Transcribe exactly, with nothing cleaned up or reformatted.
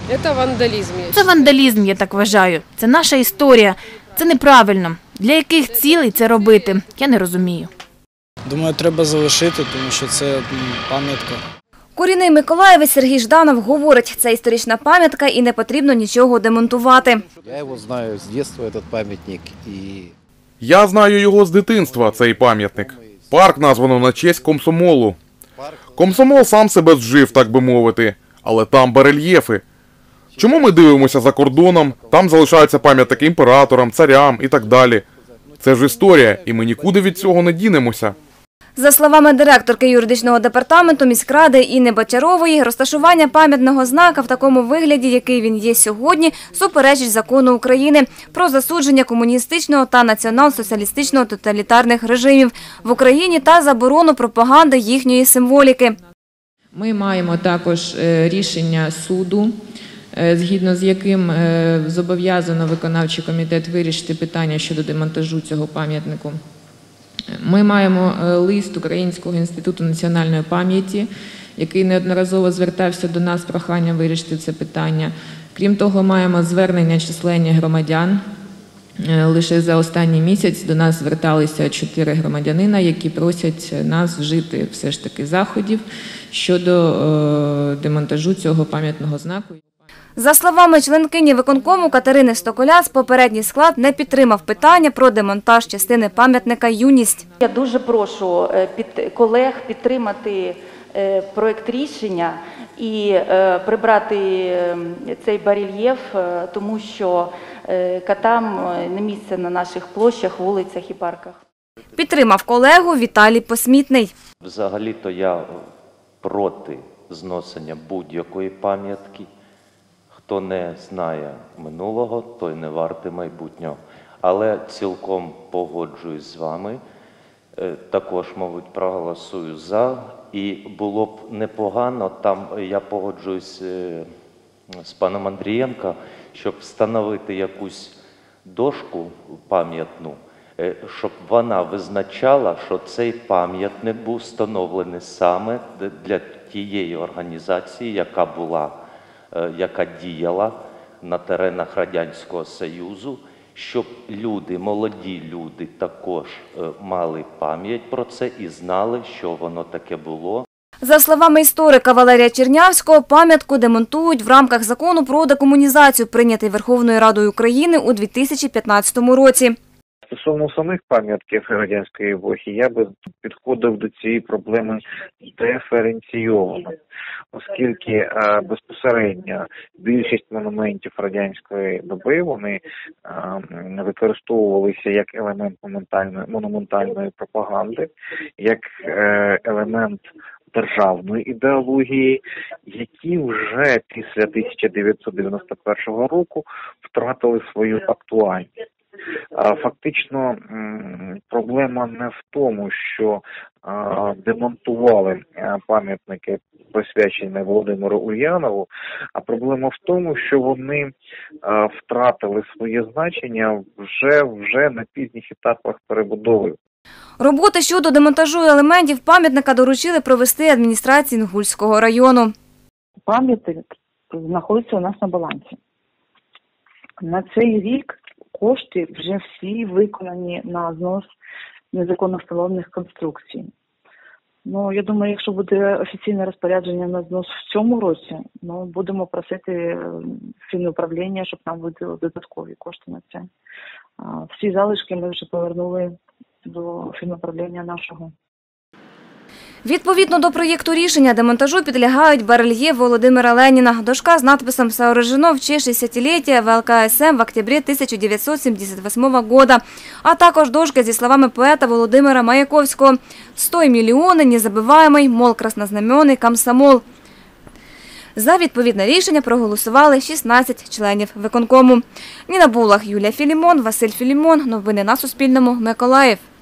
Це вандалізм. Це вандалізм, я так вважаю. Це наша історія. Це неправильно. Для яких цілей це робити? Я не розумію. Думаю, треба залишити, тому що це пам'ятка. Корінний миколаївець Сергій Жданов говорить, це історична пам'ятка і не потрібно нічого демонтувати. Я його знаю з дитинства, цей пам'ятник. І... Я знаю його з дитинства, цей пам'ятник. Парк названо на честь комсомолу. Комсомол сам себе зжив, так би мовити, але там барельєфи. Чому ми дивимося за кордоном, там залишаються пам'ятники імператорам, царям і так далі. Це ж історія, і ми нікуди від цього не дінемося. За словами директорки юридичного департаменту міськради Інни Бочарової, розташування пам'ятного знака в такому вигляді, який він є сьогодні, суперечить закону України про засудження комуністичного та націонал-соціалістичного тоталітарних режимів в Україні та заборону пропаганди їхньої символіки. Ми маємо також рішення суду, згідно з яким зобов'язано виконавчий комітет вирішити питання щодо демонтажу цього пам'ятнику. Ми маємо лист Українського інституту національної пам'яті, який неодноразово звертався до нас з проханням вирішити це питання. Крім того, маємо звернення численні громадян. Лише за останній місяць до нас зверталися чотири громадянина, які просять нас вжити все ж таки заходів щодо демонтажу цього пам'ятного знаку. За словами членкині виконкому Катерини Стоколяс, попередній склад не підтримав питання про демонтаж частини пам'ятника «Юність». Я дуже прошу колег підтримати проект рішення і прибрати цей барельєф, тому що котам не місце на наших площах, вулицях і парках. Підтримав колегу Віталій Посмітний. Взагалі-то я проти зносення будь-якої пам'ятки. Хто не знає минулого, той не вартий майбутнього. Але цілком погоджуюсь з вами, також, мабуть, проголосую «за». І було б непогано, там я погоджуюсь з паном Андрієнко, щоб встановити якусь дошку пам'ятну, щоб вона визначала, що цей пам'ятник був встановлений саме для тієї організації, яка була, яка діяла на теренах Радянського Союзу, щоб люди, молоді люди також мали пам'ять про це і знали, що воно таке було. За словами історика Валерія Чернявського, пам'ятку демонтують в рамках закону про декомунізацію, прийнятий Верховною Радою України у дві тисячі п'ятнадцятому році. Стосовно самих пам'ятків радянської епохи, я би підходив до цієї проблеми диференційовано, оскільки е, безпосередньо більшість монументів радянської доби, вони е, використовувалися як елемент монументальної, монументальної пропаганди, як е, елемент державної ідеології, які вже після тисяча дев'ятсот дев'яносто першого року втратили свою актуальність. Фактично проблема не в тому, що демонтували пам'ятники, присвячені Володимиру Ульянову, а проблема в тому, що вони втратили своє значення вже, вже на пізніх етапах перебудови. Роботи щодо демонтажу елементів пам'ятника доручили провести адміністрації Інгульського району. Пам'ятник знаходиться у нас на балансі. На цей рік кошти вже всі виконані на знос незаконно встановлених конструкцій. Ну, я думаю, якщо буде офіційне розпорядження на знос в цьому році, ну, будемо просити фінуправління, щоб нам виділили додаткові кошти на це. Всі залишки ми вже повернули до фінуправління нашого. Відповідно до проєкту рішення, демонтажу підлягають барельєф Володимира Леніна, дошка з надписом «Сооружено в честь шестидесятилетия ВЛКСМ в октябре тысяча девятьсот семьдесят восьмого года», а також дошка зі словами поета Володимира Маяковського «Стой мільйони, незабиваємий, мол, краснознаменний комсомол». За відповідне рішення проголосували шістнадцять членів виконкому. Ніна Булах, Юлія Філімон, Василь Філімон. Новини на Суспільному. Миколаїв.